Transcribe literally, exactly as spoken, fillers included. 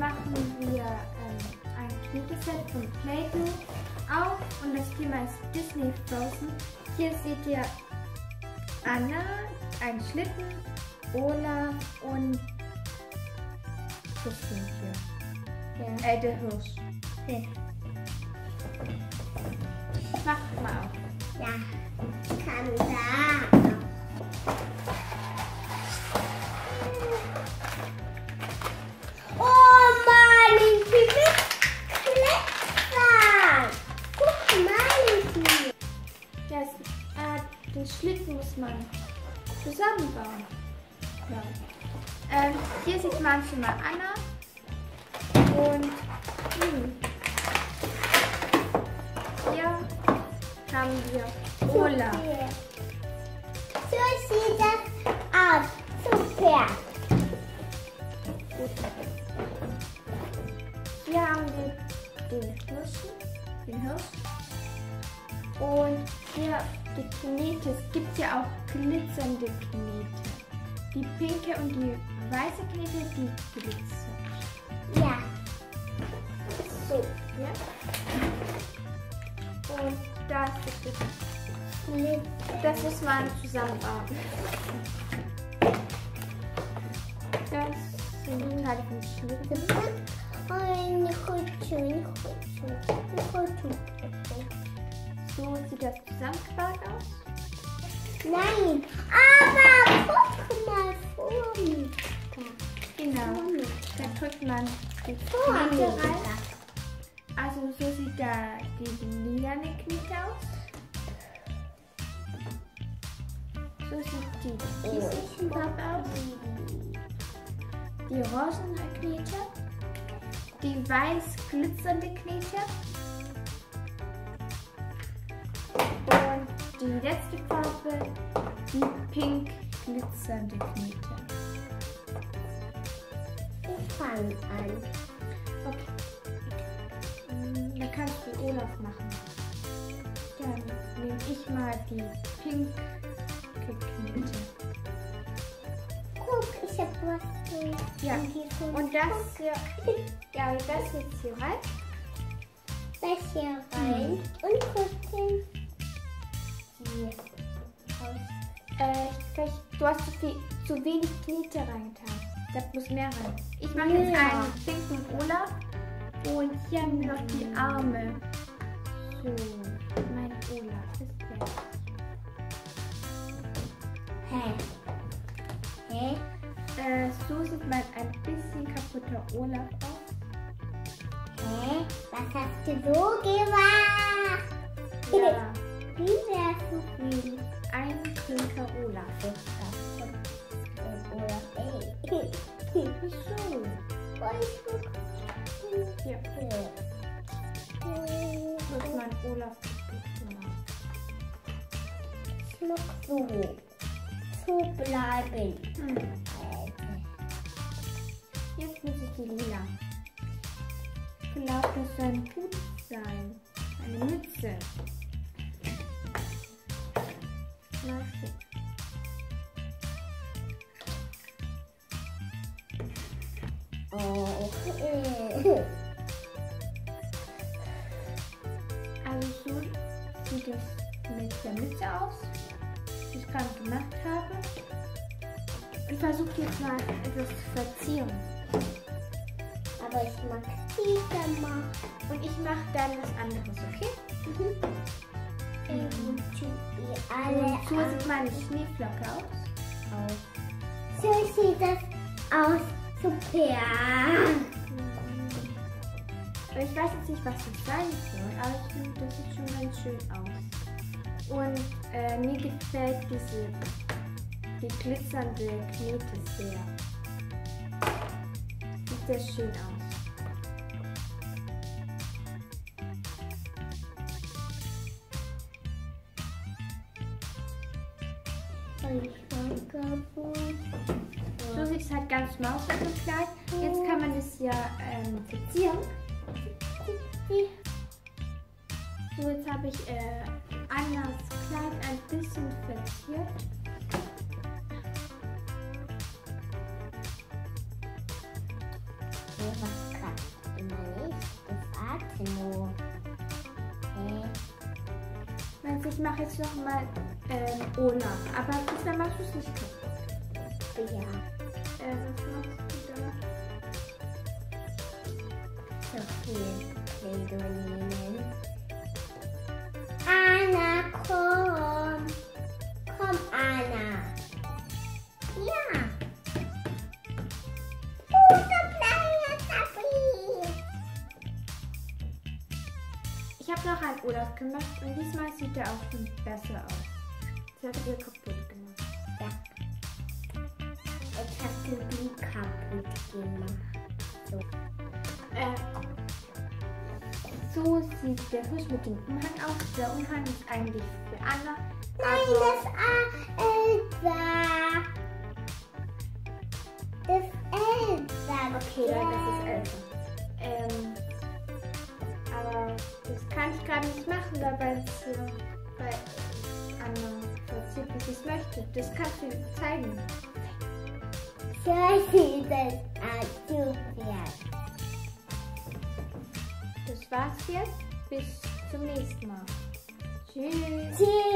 machen wir ähm, ein Knetset von Play-Doh auf und das Thema ist Disney Frozen. Hier seht ihr Anna, ein Schlitten, Olaf und das Hühnchen. Ja. Äh, der Hirsch. Ja. Mach mal auf. Ja, ich kann da. Oh Mann, ich bin klettern. Guck mal hier. Ja, es, äh, den Schlitten muss man zusammenbauen. Ja. Ähm, hier sieht man schon mal Anna und hm, hier haben wir Olaf. So sieht das aus. Super. Hier haben wir den Hirsch, den Hirsch. Und hier die Knete. Es gibt ja auch glitzernde Knete. Die pinke und die weiße Knete, die glitzert. Ja. So. Ja. Und das ist das. Das muss man zusammenbauen. Das sind die Teile vom Schlitten. Eine Kutsche, eine Kutsche, eine Kutsche. So sieht das zusammengebaut aus. Nein, aber guck mal vor mir. Genau. Da drückt man die Vor Knete mir. rein. Also so sieht da die lilane Knete aus. So sieht die Kieselschwamm aus. Die orangene Knete. Die weiß glitzernde Knete. Und die letzte Farbe, die pink glitzernde Knete. Ich fange an. Okay. Mm, dann kannst du Olaf machen. Dann nehme ich mal die pinke Knete. Guck, ich habe was. Ja, und das hier, ja, das jetzt hier rein. Das hier rein und gucken. Hier. Äh, vielleicht, du hast zu, viel, zu wenig Knete reingetan. Da muss mehr rein. Ich mache jetzt Ja. einen pinken Olaf und hier haben wir noch die Arme. So, mein Olaf ist der. Hä? Hä? Äh, so sieht mein ein bisschen kaputter Olaf aus. Hä? Was hast du so gemacht? Ja, Wie wär's so viel? ein pinker Olaf ist das. Oder ey. Wieso? Voll gut. Hier, wird mein Olaf gemacht. Schmuck so. So bleiben. Hm. Jetzt muss ich die lila. Ich glaube, das soll ein Hut sein. Eine Mütze. Mal sehen. Oh. Also so sieht es mit der Mütze aus, die ich gerade gemacht habe. Ich versuche jetzt mal etwas zu verzieren. Aber ich mag diese mal. Und ich mache dann was anderes, okay? Mhm. Mhm. Die alle Und so an. sieht meine Schneeflocke aus. So sieht das aus. Super. Aber ich weiß jetzt nicht, was das sein soll, aber ich finde, das sieht schon ganz schön aus. Und äh, mir gefällt diese die glitzernde Knete sehr. Sieht sehr schön aus. Ich mag kaputt. So sieht es halt ganz normal aus, so Kleid. Jetzt kann man es ja ähm, verzieren. So, jetzt habe ich äh, Annas Kleid ein bisschen verziert. Was nur. Hä? Meinst du, ich mache jetzt noch mal ähm, Olaf. Aber diesmal machst du es nicht kaputt. Ja. Äh, was machst du da? So viel Play-Doh nehmen. Anna, komm. Komm, Anna. Ja. Ich habe noch einen Olaf gemacht und diesmal sieht er auch schon besser aus. Das hat ihr kaputt gemacht. Ja. Jetzt hast du die kaputt gemacht. So. Äh, so sieht der Fisch mit dem Umhang aus. Der Umhang ist eigentlich für Anna. Nein, das ist Elsa. Das ist Elsa. Okay, ja, das ist Elsa. Ähm, aber das kann ich gerade nicht machen, da bei, bei Anna passiert, wie sie es möchte. Das kannst du dir zeigen. So sieht das aus. Super. Das war's jetzt. Bis zum nächsten Mal. Tschüss. Tschüss.